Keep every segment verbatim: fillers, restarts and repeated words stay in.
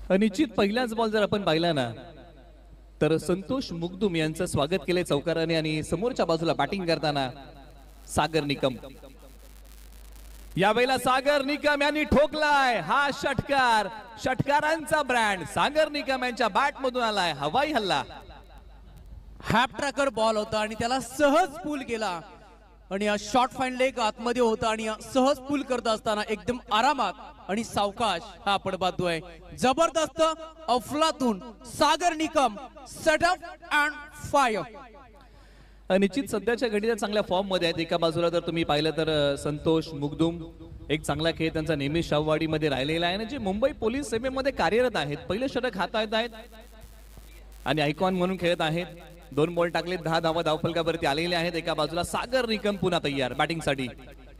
निश्चित पहिलाच बॉल जर आपण पाहिला ना तर संतोष मुगदुम यांचं स्वागत केले चौकाराने आणि समोरच्या बाजूला बॅटिंग करताना सागर निकम। यावेळेला सागर निकम यांनी ठोकलाय हा षटकार, षटकारांचा ब्रँड सागर निकम यांच्या बॅट मधून आलाय हवाई हल्ला। हॅप ट्रॅकर बॉल होता आणि त्याला सहज पूल केला आणि शॉर्ट फाईन लेग आतमध्ये होता आणि सहज पूल करत असताना एकदम आरामात आणि सावकाश हा आपण पाहतोय जबरदस्त अफलातून Sagar Nikam setup and fire. निश्चित सध्याच्या घडीला चांगल्या फॉर्म मध्ये आहेत। एका बाजूला जर तुम्ही पाहिलं तर संतोष मुगदुम एक चांगला खेळ त्यांचा नेहमी शाहूवाडी मध्ये राहिलेला आहे आणि जे मुंबई पोलीस सेवेमध्ये कार्यरत आहेत, पहिले षटक हाताळत आहेत आणि आयकॉन म्हणून खेळत आहेत। दोन बॉल टाकले, दहा धावा धावफलकावरती आलेले आहेत। एका बाजूला सागर निकम पुन्हा तयार बॅटिंग साठी।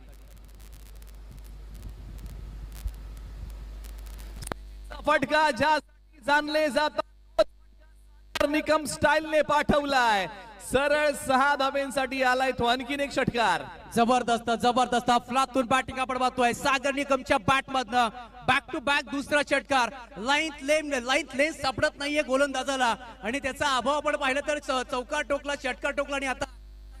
फटका ज्यासाठी जाणले जातात सागर निकम स्टाईलने पाठवलाय, सरळ सहा धाब्यांसाठी आलाय तो आणखीन एक षटकार। जबरदस्त जबरदस्त फ्लातून बॅटिंग आपण पाहतोय सागर निकमच्या बॅट मधनं बॅक टू बॅक दुसरा षटकार। लाईन लेन लाईन लेन सापडत नाहीये गोलंदाजाला आणि त्याचा अभाव आपण पाहिलं तर चौकार टोकला, षटकार टोकला आणि आता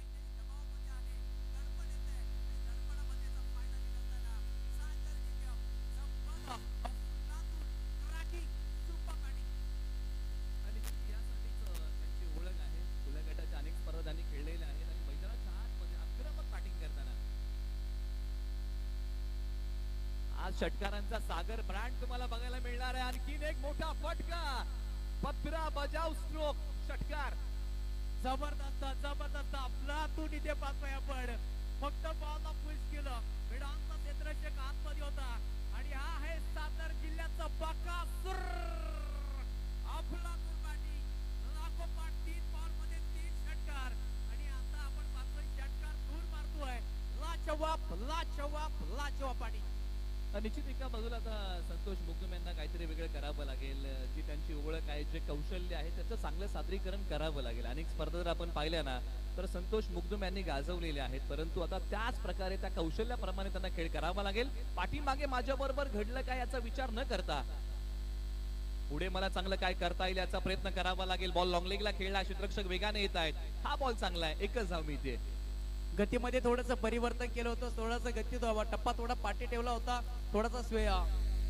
षटकारांचा सागर ब्रँड तुम्हाला बघायला मिळणार आहे। आणखीन एक मोठा फटका, पत्रा बजाव स्ट्रोक षटकार। जबरदस्त जबरदस्त अफलातून इथे पाहतोय आपण, फक्त बॉलला पुश केलं, मिडांचा क्षेत्ररक्षक आतमध्ये होता आणि हा आहे सातारा जिल्ह्याचा बकासूर। अफलातून बॅटिंग, लागोपाठ तीन बॉल मध्ये तीन षटकार आणि आता आपण पाहतोय षटकार दूर मारतोय। लाजवाब लाजवाब लाजवाब बॅटिंग। निश्चित एका बाजूला आता संतोष मुगदुम यांना काहीतरी वेगळं करावं लागेल, जी त्यांची ओळख आहे, जे कौशल्य आहे त्याचं चांगलं सादरीकरण करावं लागेल। अनेक स्पर्धा जर आपण पाहिल्या ना तर संतोष मुगदुम यांनी गाजवलेले आहेत, परंतु आता त्याच प्रकारे त्या कौशल्याप्रमाणे त्यांना खेळ करावा लागेल। पाठीमागे माझ्या बरोबर घडलं काय याचा विचार न करता पुढे मला चांगलं काय करता येईल याचा प्रयत्न करावा लागेल। बॉल लॉंग लेगला खेळला, क्षेत्ररक्षक वेगाने येत आहेत, हा बॉल चांगला आहे, एकच धाव मिळते। गतीमध्ये थोडंसं परिवर्तन केलं होतं, थोडासा गती टप्पा थोडा पाठी ठेवला होता, थोडासा स्वेया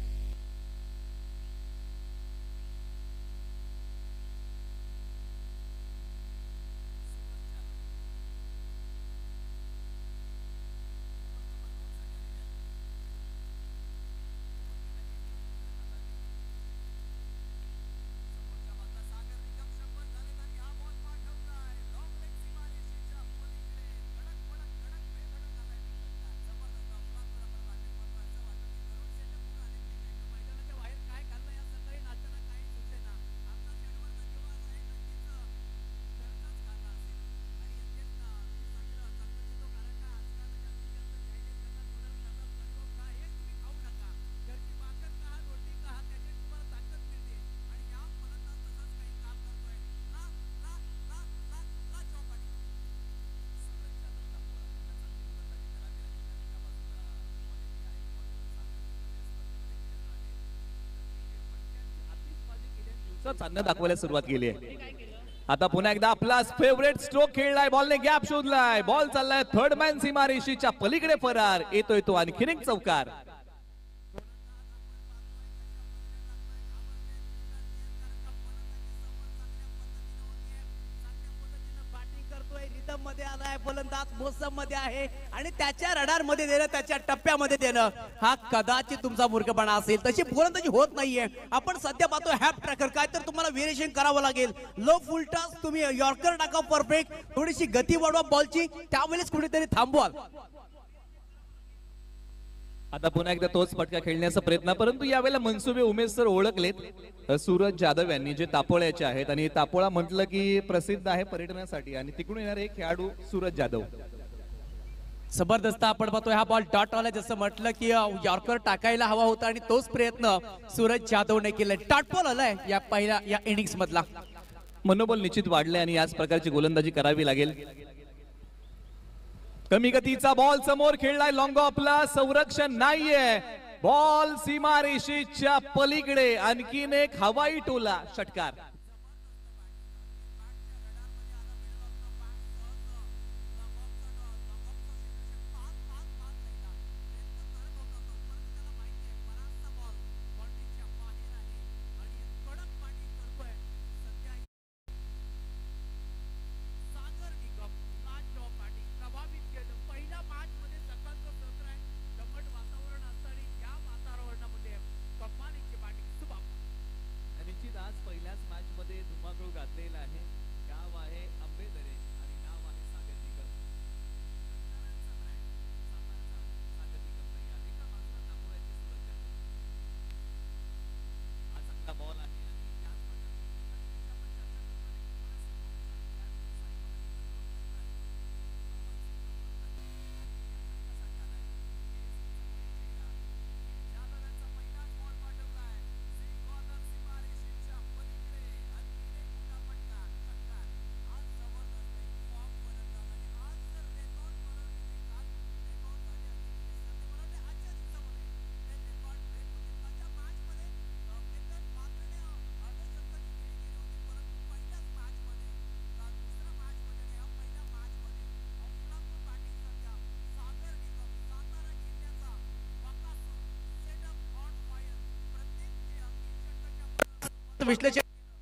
चांगलं दाखवायला सुरुवात केली आहे। आता पुन्हा एकदा आपला फेवरेट स्ट्रोक खेळलाय, बॉलने गॅप शोधलाय, बॉल चाललाय थर्ड मॅन सीमारेषेच्या पलीकडे फरार, येतोय तो आणखीन एक चौकार। मध्ये आलाय फलंदाज, मोसम मध्ये आहे आणि त्याच्या रडार मध्ये देणं, त्याच्या टप्प्यामध्ये देणं हा कदाचित तुमचा मूर्खपणा असेल। तशी फलंदाजी होत नाहीये। आपण सध्या पाहतो हॅप ट्रॅकर, काय तर तुम्हाला व्हेरिएशन करावं लागेल। लो फुल टॉस तुम्ही यॉर्कर टाका परफेक्ट, थोडीशी गती वाढवा बॉलची, त्यावेळेस कुठेतरी थांबवा। आता पुन्हा एकदा तोच फटका खेळण्याचा प्रयत्न, परंतु यावेळेला मनसुबे उमेश सर ओळखलेत सूरज जाधव यांनी, जे तापोळ्याचे आहेत आणि तापोळा म्हटलं की प्रसिद्ध आहे पर्यटनासाठी आणि तिकडून येणारे एक खेळाडू सूरज जाधव। जबरदस्त आपण पाहतोय हा बॉल डॉट आला, जसं म्हटलं की यॉर्कर टाकायला हवा होता आणि तोच प्रयत्न सूरज जाधवने केला। डॉट बॉल आलाय या पहिल्या या इनिंग्स मधला। मनोबल निश्चित वाढले आणि याच प्रकारची गोलंदाजी करावी लागेल। कमी गतीचा बॉल समोर खेळलाय, लॉंग ऑफला संरक्षण नाहीये, बॉल सीमारेषेच्या पलीकडे आणखीन एक हवाई टोला षटकार. विश्लेषण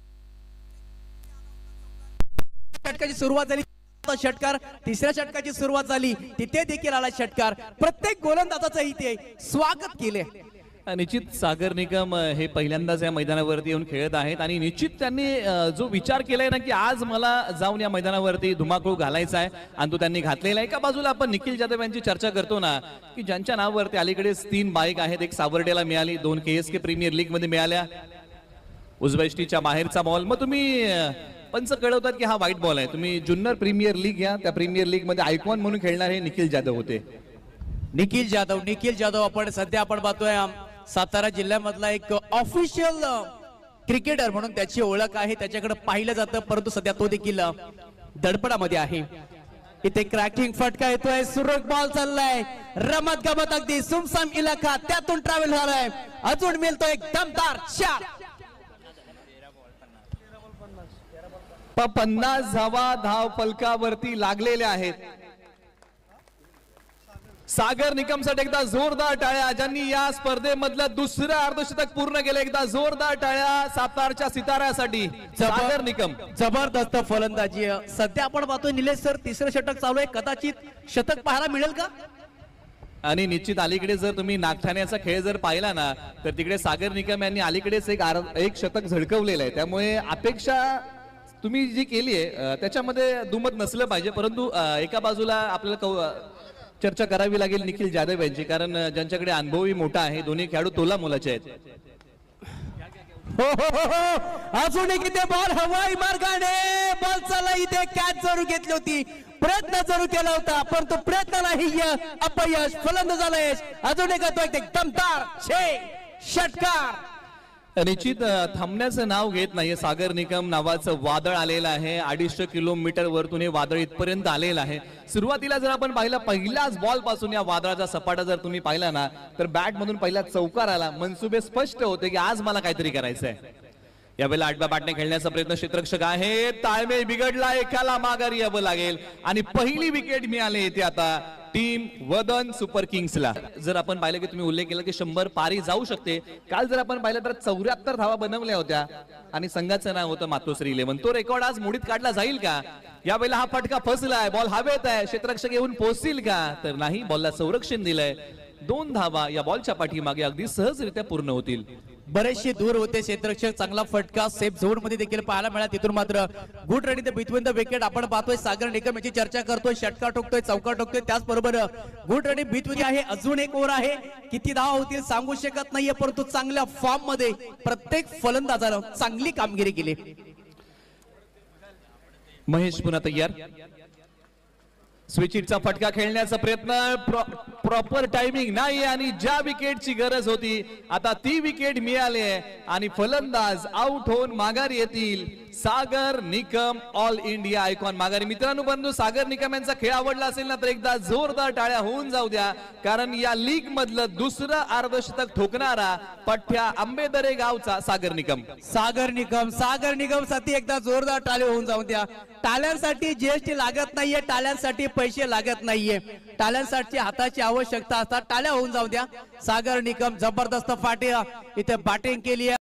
षटकाची सुरुवात झाली, षटकार तिसऱ्या षटकाची सुरुवात झाली, तिथे देखील आला षटकार. प्रत्येक गोलंदाजाचं इथे स्वागत केले. निश्चित सागर निकम हे पहिल्यांदाच या मैदानावरती येऊन खेळत आहेत आणि निश्चित त्यांनी जो विचार केलाय ना की आज मला जाऊन या मैदानावरती धुमाकूळ घालायचा आहे आणि तो त्यांनी घातलेला आहे. एका बाजूला आपण निखिल जाधव यांची चर्चा करतो ना की ज्यांच्या नावावरती अलीकडेच तीन बाईक आहेत, एक सावर्डेला मिळाली, दोन K S K premier league मध्ये मिळाल्या, उजवेष्टीच्या बाहेरचा बॉल. मग तुम्ही पंच कळवतात की हा व्हाईट बॉल आहे, तुम्ही जुन्नर प्रीमियर लीग घ्या, त्या प्रीमियर लीग मध्ये आयकॉन म्हणून खेळणार हे निखिल जाधव होते. निखिल जाधव निखिल जाधव आपण सध्या आपण पाहतोय सातारा जिल्ह्यामधला एक ऑफिशियल क्रिकेटर म्हणून त्याची ओळख आहे, त्याच्याकडे पाहिलं जातं, परंतु सध्या तो देखील दडपणामध्ये आहे. इथे क्रॅकिंग फटका येतोय, सुरेख बॉल चाललाय, रमत गमत अगदी सुमसाम इलाका त्यातून ट्रॅव्हल झालाय, अजून मिळतो एक दमदार शॉट. पन्नास धावा धाव फलकावरती लागलेल्या आहेत. सागर निकमसाठी एकदा जोरदार टाळ्या, ज्यांनी या स्पर्धेमधलं दुसरं अर्धशतक पूर्ण केलं, एकदा जोरदार टाळ्या सातारच्या सिताऱ्यासाठी. सागर निकम जबरदस्त फलंदाजी. सध्या आपण पाहतोय निलेश सर तिसरं षटक चालू आहे, कदाचित शतक पाहायला मिळेल का? आणि निश्चित अलीकडे जर तुम्ही नागठाण्याचा खेळ जर पाहिला ना तर तिकडे सागर निकम यांनी अलीकडेच एक एक शतक झळकवलेलं आहे, त्यामुळे अपेक्षा तुम्ही जी केली आहे त्याच्यामध्ये दुमत नसलं पाहिजे. परंतु एका बाजूला आपल्याला चर्चा करावी लागेल निखिल जाधव यांची, कारण ज्यांच्याकडे अनुभवही मोठा आहे, दोन्ही खेळाडू तोला मोलाचे आहेत. हो हो हो हो अजून एक इथे बॉल हवाई मार्गाने बॉल चालला, इथे कॅच जरूर घेतली होती, प्रयत्न जरूर केला होता, परंतु प्रयत्नालाही अपयश, फलंदाजाला यश. अजून एक दमदार छे षटकार. निश्चित थांबण्याचं नाव घेत नाहीये सागर निकम नावाचं वादळ आलेलं आहे, अडीचशे किलोमीटर वरतून हे वादळ इथपर्यंत आलेलं आहे. सुरुवातीला जर आपण पाहिलं पहिल्याच बॉल पासून या वादळाचा सपाटा जर तुम्ही पाहिला ना तर बॅट मधून पहिला चौकार आला, मनसुबे स्पष्ट होते की आज मला काहीतरी करायचंय. यावेळेला आडव्या बॅटने खेळण्याचा प्रयत्न क्षेत्ररक्षक आहे, ताळमेळ बिघडला, एकाला माघारी यावं लागेल आणि पहिली विकेट मिळाली येते आता टीम वदन सुपर किंग्सला. जर आपण पाहिलं की तुम्ही उल्लेख केला की शंभर पारी जाऊ शकते, काल जर आपण पाहिलं तर चौऱ्याहत्तर धावा बनवल्या होत्या आणि संघाचं नाव होतं मातोश्री इलेव्हन. तो रेकॉर्ड आज मोडीत काढला जाईल का? यावेळेला हा फटका फसलाय, बॉल हवेत आहे, क्षेत्ररक्षक येऊन पोहोचतील का? तर नाही, बॉलला संरक्षण दिलंय. दोन धावा या बॉलच्या पाठीमागे अगदी सहजरित्या पूर्ण होतील. बरेचसे दूर होते क्षेत्ररक्षक, चांगला फटका सेफ झोन मध्ये देखील पाहायला मिळाला, तिथून मात्र good running the between the wicket. आपण पाहतोय सागर निकम याची चर्चा करतोय, षटकार ठोकतोय, चौकार ठोकतोय, त्याचबरोबर गुड रनिंग बिटवीन आहे. अजून एक ओव्हर आहे, किती धावा होतील सांगू शकत नाहीये, परंतु चांगल्या फॉर्म मध्ये प्रत्येक फलंदाजानं चांगली कामगिरी केली. महेश पुन्हा तयार, स्विचिटचा फटका खेळण्याचा प्रयत्न, प्रॉपर टायमिंग नाही आणि ज्या विकेटची गरज होती आता ती विकेट मिळाली आहे आणि फलंदाज आउट होऊन माघारी येतील Sagar Nikam, all India icon माघारी. मित्रांनो बंधू, सागर निकम यांचा खेळ आवडला असेल ना तर एकदा जोरदार टाळ्या होऊन जाऊ द्या, कारण या लीग मधलं दुसरं अर्धशतक ठोकणारा पठ्या आंबेदरे गावचा सागर निकम. सागर निकम सागर निकम साठी एकदा जोरदार टाळे होऊन जाऊ द्या. टाळ्यांसाठी जीएसटी लागत नाहीये, टाळ्यांसाठी पैसे लागत नाहीये, टाळ्यांसाठी हाताची आवश्यकता असतात. टाळ्या होऊन जाऊ द्या. सागर निकम जबरदस्त फाटी इथे बॅटिंग केली आहे.